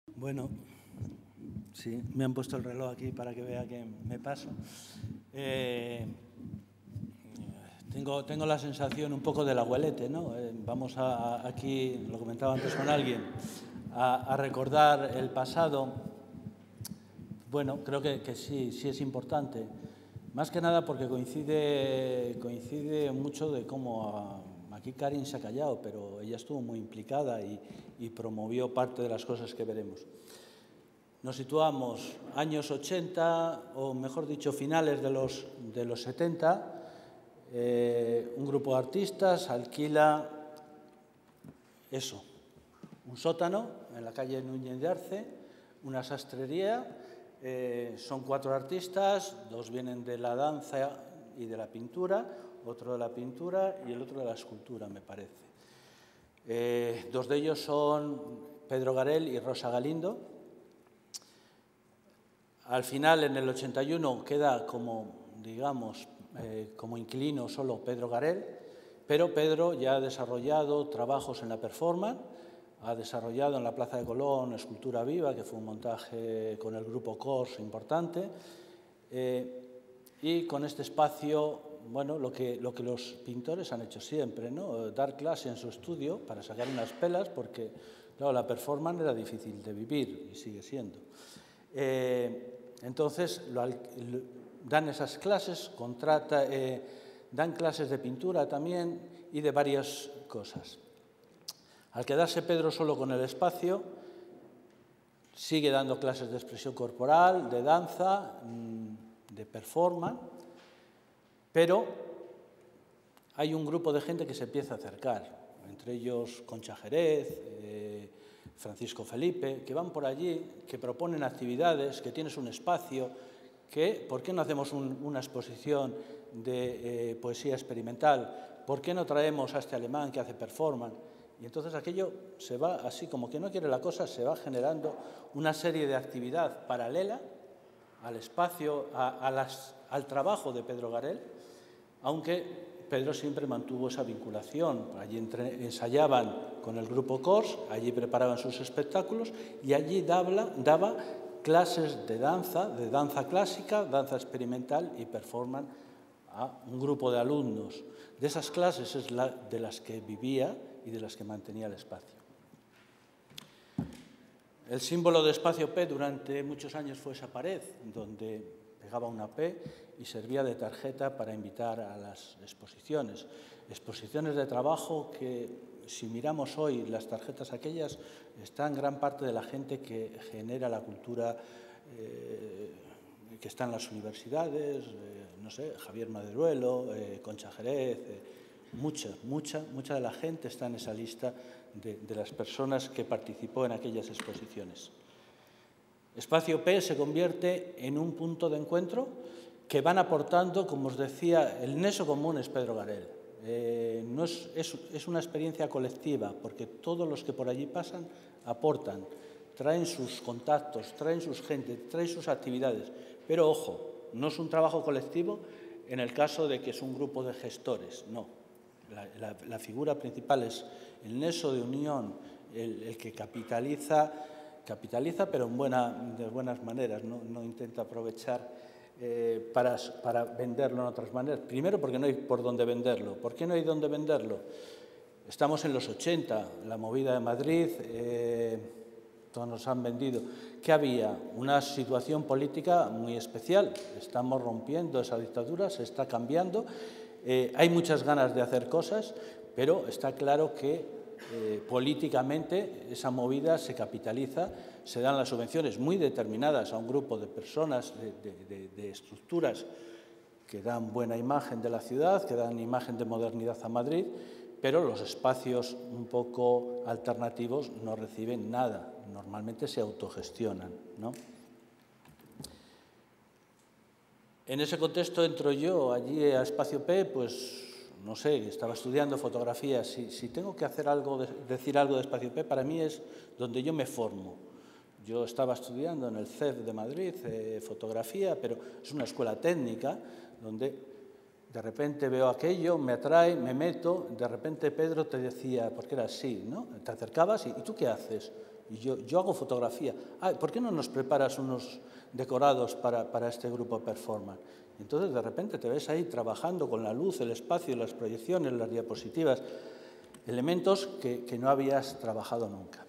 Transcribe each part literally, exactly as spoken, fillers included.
Bueno, sí, me han puesto el reloj aquí para que vea que me paso. Eh, tengo, tengo la sensación un poco del abuelete, ¿no? Eh, vamos a, a, aquí, lo comentaba antes con alguien, a, a recordar el pasado. Bueno, creo que, que sí, sí es importante. Más que nada porque coincide, coincide mucho de cómo a, aquí Karin se ha callado, pero ella estuvo muy implicada y, y promovió parte de las cosas que veremos. Nos situamos años ochenta, o mejor dicho, finales de los, de los setenta. Eh, un grupo de artistas alquila eso, un sótano en la calle Núñez de Arce, una sastrería. Eh, son cuatro artistas, dos vienen de la danza y de la pintura, otro de la pintura y el otro de la escultura, me parece. Eh, dos de ellos son Pedro Garel y Rosa Galindo. Al final, en el ochenta y uno, queda como, digamos, eh, como inquilino solo Pedro Garel, pero Pedro ya ha desarrollado trabajos en la performance, ha desarrollado en la Plaza de Colón Escultura Viva, que fue un montaje con el grupo Cors importante, eh, y con este espacio, bueno, lo que, lo que los pintores han hecho siempre, ¿no? Dar clase en su estudio para sacar unas pelas, porque, claro, la performance era difícil de vivir y sigue siendo. Eh, entonces, lo, lo, dan esas clases, contrata, eh, dan clases de pintura también y de varias cosas. Al quedarse Pedro solo con el espacio, sigue dando clases de expresión corporal, de danza, de performance, pero hay un grupo de gente que se empieza a acercar, entre ellos Concha Jerez, eh, Francisco Felipe, que van por allí, que proponen actividades, que tienes un espacio, que ¿por qué no hacemos un, una exposición de eh, poesía experimental? ¿Por qué no traemos a este alemán que hace performance? Y entonces aquello se va así, como que no quiere la cosa, se va generando una serie de actividad paralela al espacio, a, a las, al trabajo de Pedro Garel, aunque Pedro siempre mantuvo esa vinculación. Allí entre, ensayaban con el grupo Cors, allí preparaban sus espectáculos y allí daba, daba clases de danza, de danza clásica, danza experimental y performance a un grupo de alumnos. De esas clases es la, de las que vivía y de las que mantenía el espacio. El símbolo de Espacio P durante muchos años fue esa pared, donde pegaba una P y servía de tarjeta para invitar a las exposiciones. Exposiciones de trabajo que, si miramos hoy las tarjetas aquellas, están gran parte de la gente que genera la cultura eh, que está en las universidades, eh, no sé, Javier Maderuelo, eh, Concha Jerez, eh, mucha, mucha, mucha de la gente está en esa lista de, de las personas que participó en aquellas exposiciones. Espacio P se convierte en un punto de encuentro que van aportando, como os decía, el nexo común es Pedro Garel. Eh, no es, es, es una experiencia colectiva, porque todos los que por allí pasan aportan, traen sus contactos, traen sus gente, traen sus actividades. Pero, ojo, no es un trabajo colectivo en el caso de que es un grupo de gestores, no. La, la, la figura principal es el nexo de unión, el, el que capitaliza, capitaliza pero en buena, de buenas maneras, no, no intenta aprovechar eh, para, para venderlo en otras maneras. Primero, porque no hay por dónde venderlo. ¿Por qué no hay dónde venderlo? Estamos en los ochenta, la movida de Madrid, eh, todos nos han vendido. ¿Qué había? Una situación política muy especial. Estamos rompiendo esa dictadura, se está cambiando. Eh, hay muchas ganas de hacer cosas, pero está claro que eh, políticamente esa movida se capitaliza, se dan las subvenciones muy determinadas a un grupo de personas, de, de, de, de estructuras que dan buena imagen de la ciudad, que dan imagen de modernidad a Madrid, pero los espacios un poco alternativos no reciben nada, normalmente se autogestionan, ¿no? En ese contexto entro yo allí a Espacio P, pues no sé, estaba estudiando fotografía. Si, si tengo que hacer algo, de, decir algo de Espacio P, para mí es donde yo me formo. Yo estaba estudiando en el C E F de Madrid eh, fotografía, pero es una escuela técnica donde de repente veo aquello, me atrae, me meto. De repente Pedro te decía, porque era así, ¿no? Te acercabas y ¿y tú qué haces? y yo, yo hago fotografía. Ah, ¿por qué no nos preparas unos decorados para, para este grupo performance? Entonces, de repente te ves ahí trabajando con la luz, el espacio, las proyecciones, las diapositivas, elementos que, que no habías trabajado nunca.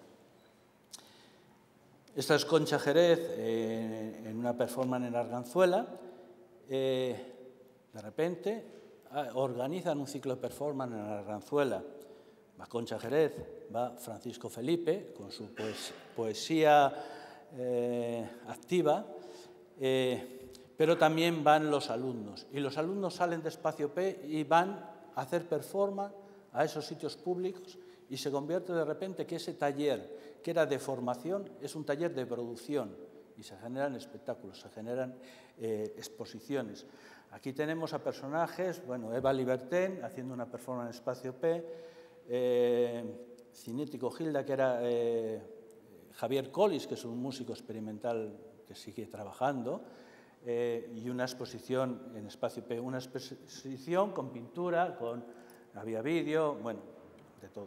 Esta es Concha Jerez eh, en una performance en Arganzuela. Eh, de repente ah, organizan un ciclo de performance en Arganzuela. Va Concha Jerez, va Francisco Felipe con su poes poesía eh, activa, eh, pero también van los alumnos. Y los alumnos salen de Espacio P y van a hacer performance a esos sitios públicos y se convierte de repente que ese taller que era de formación es un taller de producción y se generan espectáculos, se generan eh, exposiciones. Aquí tenemos a personajes, bueno, Eva Libertén haciendo una performance en Espacio P, eh, Cinético Gilda, que era eh, Javier Collis, que es un músico experimental que sigue trabajando, eh, y una exposición en Espacio P, una exposición con pintura, con había vídeo, bueno, de todo.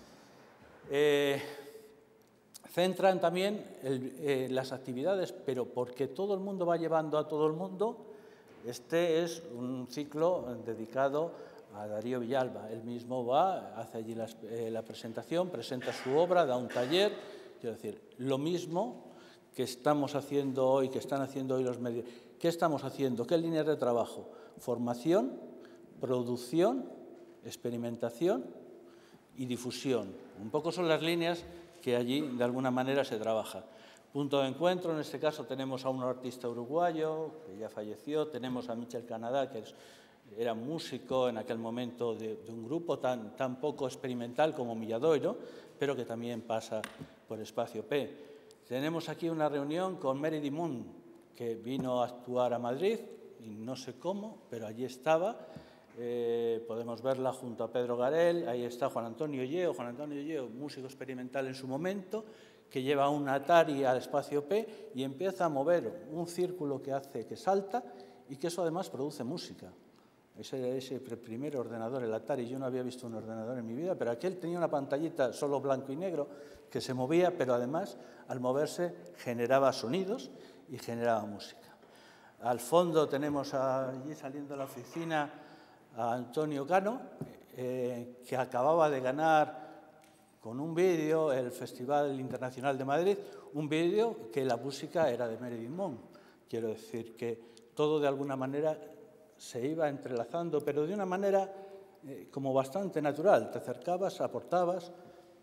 Eh, centran también el, eh, las actividades, pero porque todo el mundo va llevando a todo el mundo, este es un ciclo dedicado a Darío Villalba. Él mismo va, hace allí la, eh, la presentación, presenta su obra, da un taller. Quiero decir, lo mismo que estamos haciendo hoy, que están haciendo hoy los medios. ¿Qué estamos haciendo? ¿Qué líneas de trabajo? Formación, producción, experimentación y difusión. Un poco son las líneas que allí de alguna manera se trabaja. Punto de encuentro, en este caso tenemos a un artista uruguayo que ya falleció, tenemos a Michel Canadá, que es, era músico en aquel momento de, de un grupo tan, tan poco experimental como Milladoiro, pero que también pasa por Espacio P. Tenemos aquí una reunión con Meredith Moon, que vino a actuar a Madrid, y no sé cómo, pero allí estaba. Eh, podemos verla junto a Pedro Garel, ahí está Juan Antonio Lleo, Juan Antonio Lleo, músico experimental en su momento, que lleva un Atari al Espacio P y empieza a mover un círculo que hace que salta y que eso además produce música. Ese era ese primer ordenador, el Atari. Yo no había visto un ordenador en mi vida, pero aquel tenía una pantallita solo blanco y negro que se movía, pero además al moverse generaba sonidos y generaba música. Al fondo tenemos allí saliendo de la oficina a Antonio Cano, eh, que acababa de ganar con un vídeo el Festival Internacional de Madrid, un vídeo que la música era de Meredith Monk. Quiero decir que todo de alguna manera se iba entrelazando, pero de una manera eh, como bastante natural. Te acercabas, aportabas.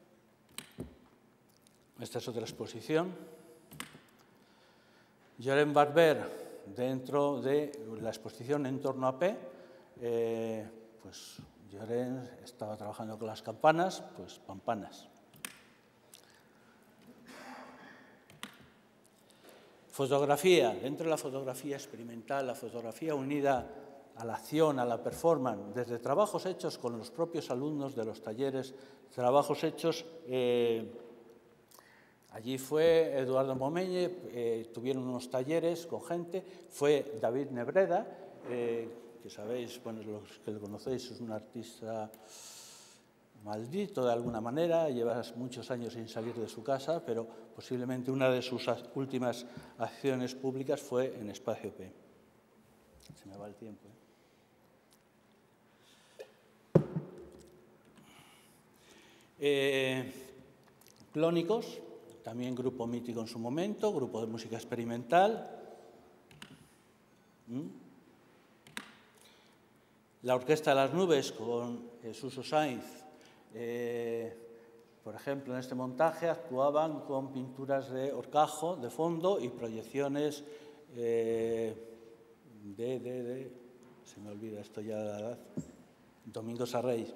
Esta es otra exposición. Lloren Barber, dentro de la exposición en torno a P, eh, pues Lloren estaba trabajando con las campanas, pues pampanas. Fotografía, dentro de la fotografía experimental, la fotografía unida a la acción, a la performance, desde trabajos hechos con los propios alumnos de los talleres, trabajos hechos, eh, allí fue Eduardo Momeñe, eh, tuvieron unos talleres con gente, fue David Nebreda, eh, que sabéis, bueno, los que lo conocéis, es un artista maldito de alguna manera, lleva muchos años sin salir de su casa, pero posiblemente una de sus últimas acciones públicas fue en Espacio P. Se me va el tiempo, ¿eh? Eh, Clónicos, también grupo mítico en su momento, grupo de música experimental. ¿Mm? La Orquesta de las Nubes con eh, Suso Sainz, eh, por ejemplo, en este montaje actuaban con pinturas de horcajo de fondo y proyecciones eh, de, de, de, se me olvida esto ya de la edad, Domingo Sarrey.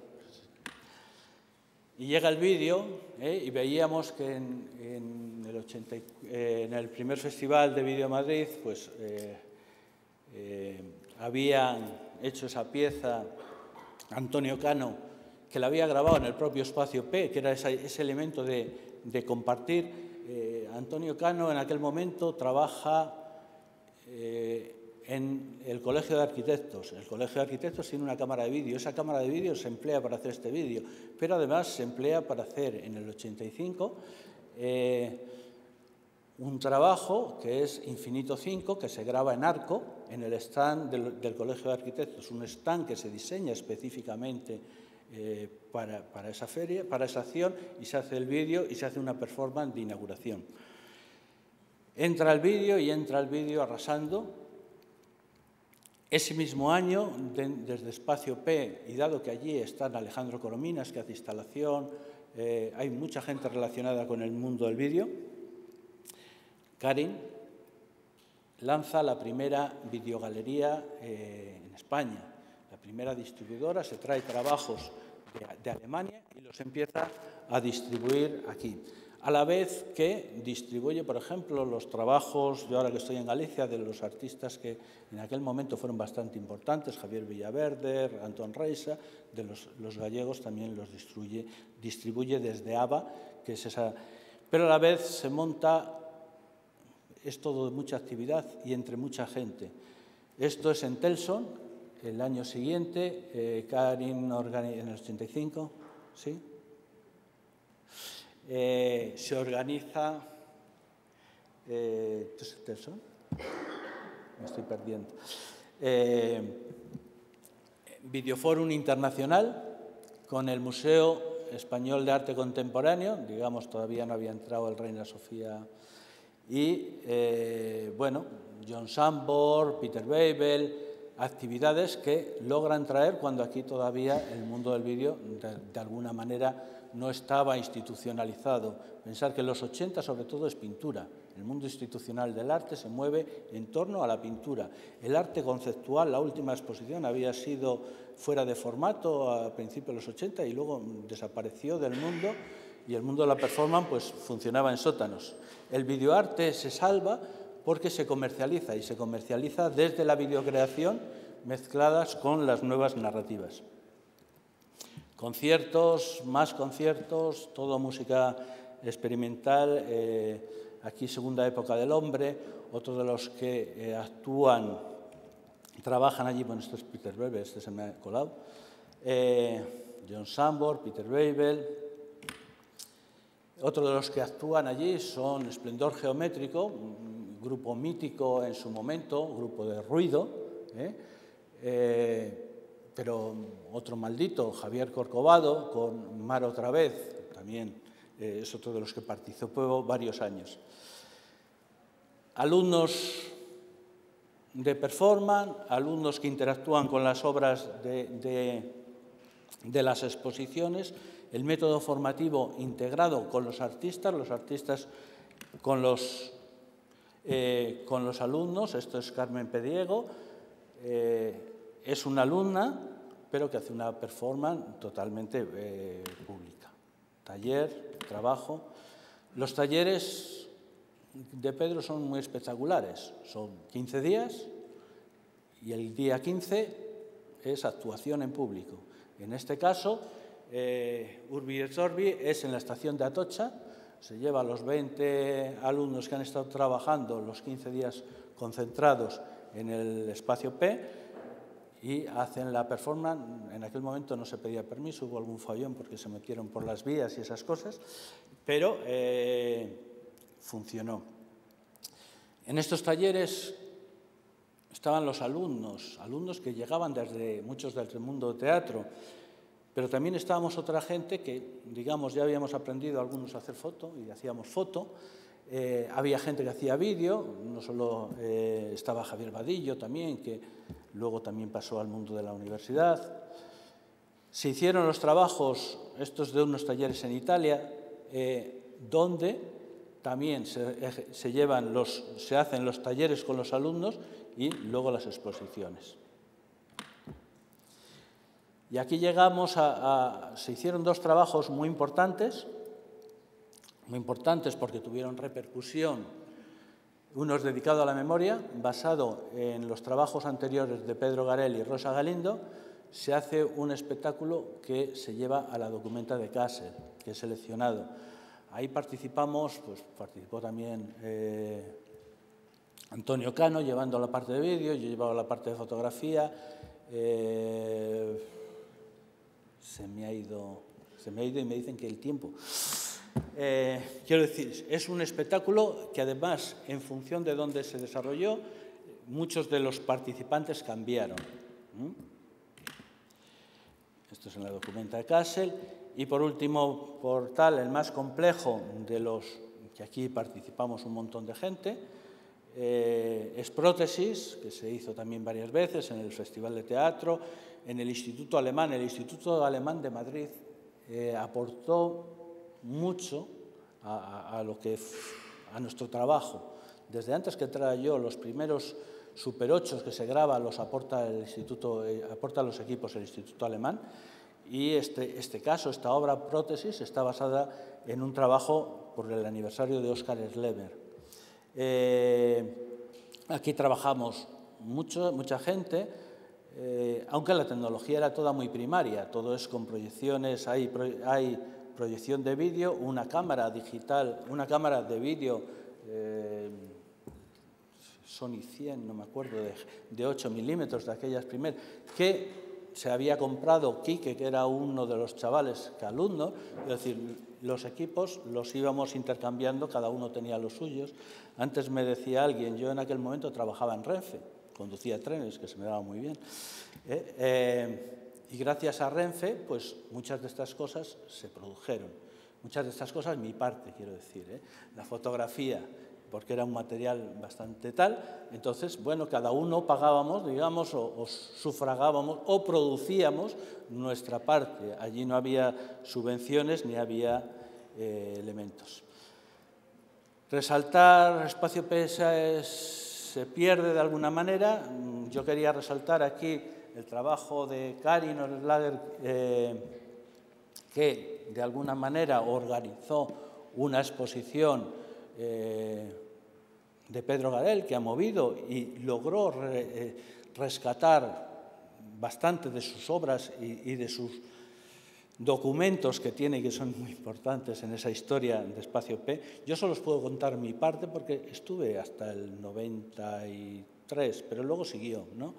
Y llega el vídeo eh, y veíamos que en, en, el ochenta, eh, en el primer Festival de Vídeo Madrid, pues eh, eh, habían hecho esa pieza Antonio Cano, que la había grabado en el propio Espacio P, que era ese, ese elemento de, de compartir. Eh, Antonio Cano en aquel momento trabaja eh, en el Colegio de Arquitectos. El Colegio de Arquitectos tiene una cámara de vídeo. Esa cámara de vídeo se emplea para hacer este vídeo, pero además se emplea para hacer en el ochenta y cinco eh, un trabajo que es Infinito cinco, que se graba en Arco, en el stand del, del Colegio de Arquitectos, un stand que se diseña específicamente eh, para, para esa feria, para esa acción, y se hace el vídeo y se hace una performance de inauguración. Entra el vídeo y entra el vídeo arrasando. Ese mismo año, de, desde Espacio P, y dado que allí están Alejandro Corominas, que hace instalación, eh, hay mucha gente relacionada con el mundo del vídeo, Karin lanza la primera videogalería eh, en España, la primera distribuidora, se trae trabajos de, de Alemania y los empieza a distribuir aquí. A la vez que distribuye, por ejemplo, los trabajos, yo ahora que estoy en Galicia, de los artistas que en aquel momento fueron bastante importantes, Javier Villaverde, Antón Reisa, de los, los gallegos también los distribuye, distribuye desde ABA, que es esa. Pero a la vez se monta, es todo de mucha actividad y entre mucha gente. Esto es en Telson, el año siguiente, eh, Karin organiza, en el ochenta y cinco, ¿sí? Eh, se organiza, eh, ¿esto es Telson? Me estoy perdiendo. Eh, Videoforum Internacional con el Museo Español de Arte Contemporáneo, digamos, todavía no había entrado el Reina Sofía, y, eh, bueno, John Sambor, Peter Weibel, actividades que logran traer cuando aquí todavía el mundo del vídeo, de, de alguna manera, no estaba institucionalizado. Pensar que en los ochenta, sobre todo, es pintura. El mundo institucional del arte se mueve en torno a la pintura. El arte conceptual, la última exposición, había sido fuera de formato a principios de los ochenta y luego desapareció del mundo, y el mundo de la performance pues, funcionaba en sótanos. El videoarte se salva porque se comercializa, y se comercializa desde la videocreación mezcladas con las nuevas narrativas. Conciertos, más conciertos, todo música experimental, eh, aquí Segunda Época del Hombre, otro de los que eh, actúan, trabajan allí, bueno, esto es Peter Weibel, este se me ha colado, eh, John Sambor, Peter Weibel. Otro de los que actúan allí son Esplendor Geométrico, un grupo mítico en su momento, grupo de ruido, ¿eh? Eh, pero otro maldito, Javier Corcovado, con Mar otra vez, también eh, es otro de los que participó varios años. Alumnos de performance, alumnos que interactúan con las obras de, de, de las exposiciones, el método formativo integrado con los artistas, los artistas con los, eh, con los alumnos. Esto es Carmen Pediego, eh, es una alumna, pero que hace una performance totalmente eh, pública. Taller, trabajo. Los talleres de Pedro son muy espectaculares. Son quince días y el día quince es actuación en público. En este caso, eh, Urbi et Orbi es en la estación de Atocha. Se lleva a los veinte alumnos que han estado trabajando los quince días concentrados en el espacio P, y hacen la performance. En aquel momento no se pedía permiso, hubo algún fallón porque se metieron por las vías y esas cosas, pero eh, funcionó. En estos talleres estaban los alumnos, alumnos que llegaban desde muchos del mundo del teatro, pero también estábamos otra gente que, digamos, ya habíamos aprendido algunos a hacer foto y hacíamos foto. Eh, había gente que hacía vídeo, no solo eh, estaba Javier Vadillo también, que luego también pasó al mundo de la universidad. Se hicieron los trabajos, estos de unos talleres en Italia, eh, donde también se, se, llevan los, se hacen los talleres con los alumnos y luego las exposiciones. Y aquí llegamos a, a... Se hicieron dos trabajos muy importantes, muy importantes porque tuvieron repercusión. Uno es dedicado a la memoria, basado en los trabajos anteriores de Pedro Garel y Rosa Galindo. Se hace un espectáculo que se lleva a la documenta de Kassel, que es seleccionado. Ahí participamos, pues participó también eh, Antonio Cano, llevando la parte de vídeo, yo llevaba la parte de fotografía. Eh, se me ha ido, se me ha ido y me dicen que el tiempo. Eh, quiero decir, es un espectáculo que además, en función de dónde se desarrolló, muchos de los participantes cambiaron. ¿Mm? Esto es en la documenta de Kassel. Y por último, por tal, el más complejo de los que aquí participamos un montón de gente, eh, es Prótesis, que se hizo también varias veces en el Festival de Teatro, en el Instituto Alemán. El Instituto Alemán de Madrid eh, aportó mucho a, a, a, lo que, a nuestro trabajo. Desde antes que entrara yo, los primeros Super ocho que se graba los aporta, el instituto, eh, aporta los equipos el Instituto Alemán, y este, este caso, esta obra Prótesis, está basada en un trabajo por el aniversario de Oskar Schlemmer. Eh, aquí trabajamos mucho, mucha gente, eh, aunque la tecnología era toda muy primaria, todo es con proyecciones, hay, hay proyección de vídeo, una cámara digital, una cámara de vídeo, eh, Sony cien, no me acuerdo, de, de ocho milímetros, de aquellas primeras, que se había comprado Quique, que era uno de los chavales que alumno, es decir, los equipos los íbamos intercambiando, cada uno tenía los suyos. Antes me decía alguien, yo en aquel momento trabajaba en Renfe, conducía trenes, que se me daba muy bien, ¿eh? Eh, y gracias a Renfe, pues muchas de estas cosas se produjeron. Muchas de estas cosas, mi parte, quiero decir, ¿eh? La fotografía, porque era un material bastante tal, entonces, bueno, cada uno pagábamos, digamos, o, o sufragábamos o producíamos nuestra parte. Allí no había subvenciones ni había eh, elementos. Resaltar Espacio P S se pierde de alguna manera. Yo quería resaltar aquí el trabajo de Karin Oehrlager, eh, que de alguna manera organizó una exposición Eh, de Pedro Garel, que ha movido y logró re, eh, rescatar bastante de sus obras y, y de sus documentos que tiene y que son muy importantes en esa historia de Espacio P. Yo solo os puedo contar mi parte porque estuve hasta el noventa y tres, pero luego siguió, ¿no?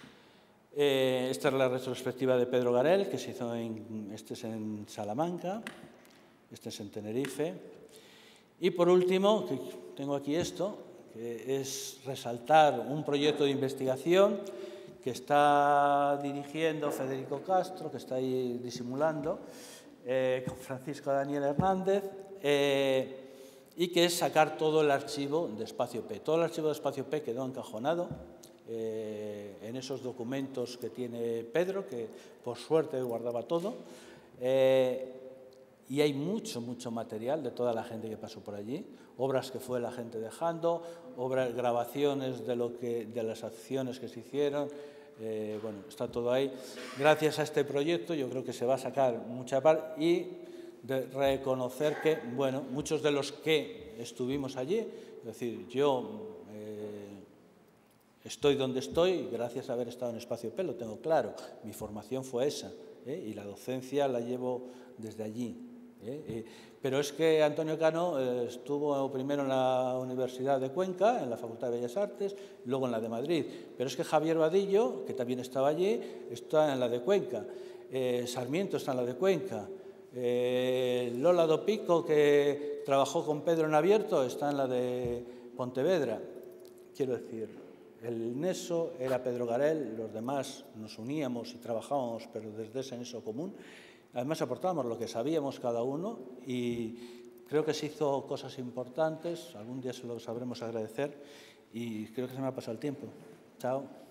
Eh, esta es la retrospectiva de Pedro Garel, que se hizo en, este es en Salamanca, este es en Tenerife. Y por último, que tengo aquí esto, que es resaltar un proyecto de investigación que está dirigiendo Federico Castro, que está ahí disimulando, eh, con Francisco Daniel Hernández, eh, y que es sacar todo el archivo de Espacio P. Todo el archivo de Espacio P quedó encajonado eh, en esos documentos que tiene Pedro, que por suerte guardaba todo. Eh, Y hay mucho, mucho material de toda la gente que pasó por allí, obras que fue la gente dejando, obras, grabaciones de, lo que, de las acciones que se hicieron, eh, bueno, está todo ahí. Gracias a este proyecto yo creo que se va a sacar mucha parte y de reconocer que, bueno, muchos de los que estuvimos allí, es decir, yo eh, estoy donde estoy gracias a haber estado en Espacio P, lo tengo claro, mi formación fue esa, ¿eh? Y la docencia la llevo desde allí. Eh, eh, pero es que Antonio Cano eh, estuvo primero en la Universidad de Cuenca, en la Facultad de Bellas Artes, luego en la de Madrid. Pero es que Javier Vadillo, que también estaba allí, está en la de Cuenca. Eh, Sarmiento está en la de Cuenca. Eh, Lola Dopico, que trabajó con Pedro en Abierto, está en la de Pontevedra. Quiero decir, el nexo era Pedro Garel, los demás nos uníamos y trabajábamos, pero desde ese nexo común. Además, aportábamos lo que sabíamos cada uno y creo que se hizo cosas importantes. Algún día se lo sabremos agradecer y creo que se me ha pasado el tiempo. Chao.